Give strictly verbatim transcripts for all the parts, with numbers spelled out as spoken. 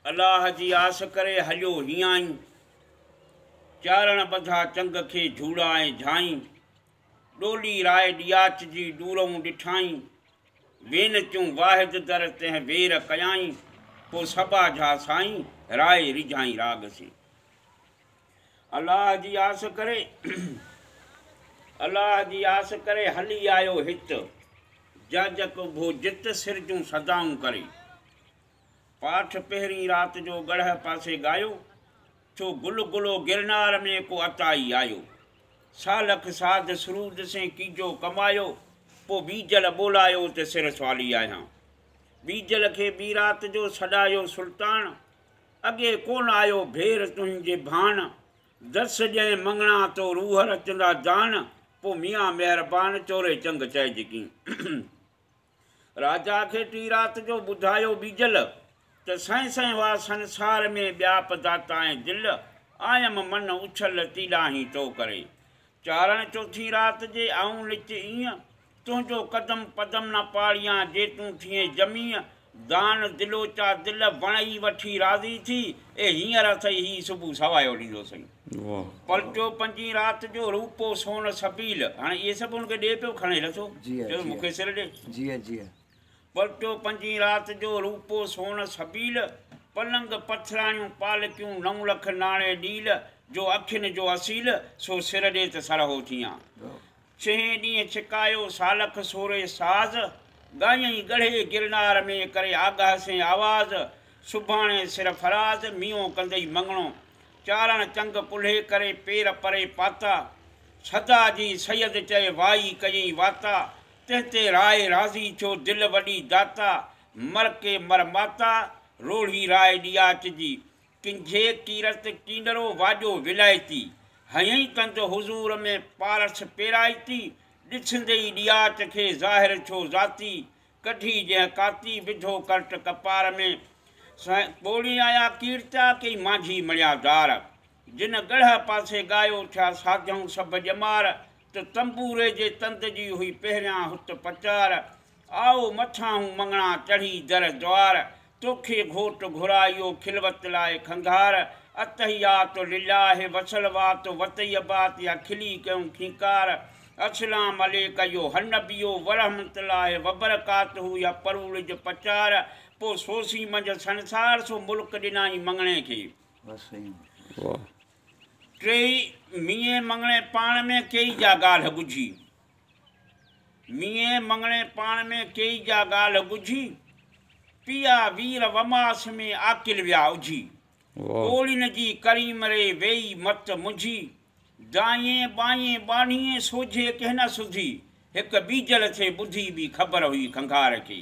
अल्लाह जी आस करे हलियो हियाई चारण बधा चंग के झूड़ा ऐं झाई डोली राय डियाच जी दूरों ॾिठाई वेन चूं वाहिद दर तंहिं वेर कयाई पो सबा झा साईं राय रिझाई राग से। अल्लाह जी आस करे अल्लाह जी आस करे हली आयो हित जाजक भो जित सिर जूं सदाऊं करे पाठ पहिरीं रात जो गढ़ पासे गायो छो गुल गुलो गिरनार में को अताई आयो सालख साध सरूद से कीजो कमायो पो बीजल ॿोलायो ते सिर सवाली आहियां बीजल खे ॿी रात जो छॾायो सुल्तान अॻे कोन आयो भेर तुंहिंजे भाण दस ॼण मंगणा तो रूह रचंदा दान पो मियां महिरबान चोरे चंग चइजकी राजा खे टी रात जो ॿुधायो बीजल त सैं सैं वा संसार में ॿिया पदाता ऐं दिल आयम मन उछल तीलाही तो करे चारण चौथी रात जे आऊं लिच ईअं तुंहिंजो कदम पदम न पाड़ियां जे तूं थिए जमीअ दान दिलोचा दिल वणई वठी राज़ी थी ए हींअर अथई ही सुबुह सवायो ॾींदो साईं पलटो पंजी रात जो रूपो सोन सपील हाणे इहे सभु हुनखे ॾे पियो खणे रसो मूंखे सिर ॾे जी जी पलटो पंजी रात जो रूपो सोन सपील पलंग पथराणियूं पालकियूं नव लख नाणे ॾील जो अखियुनि जो असील सो सिर ॾे त सरहो थियां छहें ॾींहं छिकायो सालख सोरे साज़ ॻायई गढ़े गिरनार में करे आगाह से आवाज़ सुभाणे सिर फराज़ मींहों कंदई मंगणो चारण चंग पुल्हे करे पेर परे पाता सदा जी सैयद चए वाई कयई वाता तंहिंते राय राज़ी छो दिल वॾी दाता मर के मर माता रोढ़ी राय ॾियाच जी किंझे कीरत कींदड़ो वाॼो विलायती हयई तंद हुज़ूर में पारस पेराइती ॾिसंदई ॾियाच खे ज़ाहिर छो ज़ाती कढी जंहिं काती विधो कर्ट कपार में ॿोड़ी आया कीर्ता कई माझी मणियादार जिन गढ़ पासे गायो थिया साधूं सभु ॼमार त तंबूरे जे तंद जी हुई पहिरियां हुत पचार आओ मथां हूं मंगणा चढ़ी दर द्वार तोखे घोट घुरायो खिलवत लाइ खंघार अतहियात लिल्लाह वसलवात वतयबात या खिली कयूं खीकार अस्सलाम अलैका यो हन्नबियो वरहमतुल्लाह वबरकात हु या परूलिज पचार पो सोसी मंझ संसार सो मुल्क ॾिनाई मंगणे खे टई मीए मंगणे पाण में कई जा ॻाल्हि ॿुझी मीए मंगणे पाण में कई जा ॻाल्हि ॿुझी पिया वीर वमास में आकिल विया उझी ओलिन जी करीम रे वेई मत मुझी दाएं बाएं बाणीअ सोझे कंहिं न सुधी हिकु बीजल थे ॿुधी बि ख़बर हुई खंघार खे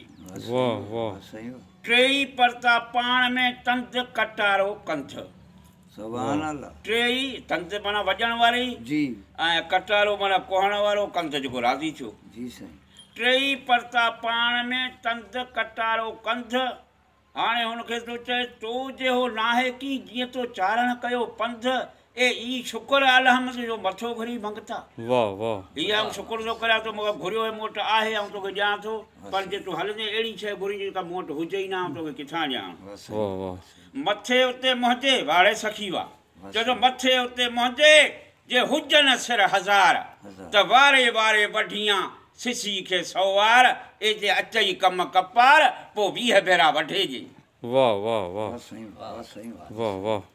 टई परता पाण में तंद कटारो कंथ सुभान अल्लाह टई तंद माना वॼण वारी जी ऐं कटारो माना कोहण वारो कंथ जेको राज़ी थियो जी साईं टई परता पाण में तंद कटारो कंध हाणे हुनखे थो चए तो जेहो नाहे की जीअं तो चारण कयो पंध ए ई शुक्र अलहमद जो मथो घुरी मंगता वाह वाह हीअ आऊं शुक्र थो करियां थो मूंखे घुरियो मूं वटि आहे ऐं तोखे ॾियां थो पर जे तूं हलंदे अहिड़ी शइ घुरी जेका मूं वटि हुजे ई न तोखे किथां ॾियां मथे उते मुंहिंजे वाड़े सखी वाह चयो मथे उते मुंहिंजे जे हुजनि सिर हज़ार त वारे वारे वढियां सिसी खे सवार ए जे अचई कम कपार पोइ वीह भेरा वढे जे वाह वाह वाह वाह साईं वाह साईं वाह वाह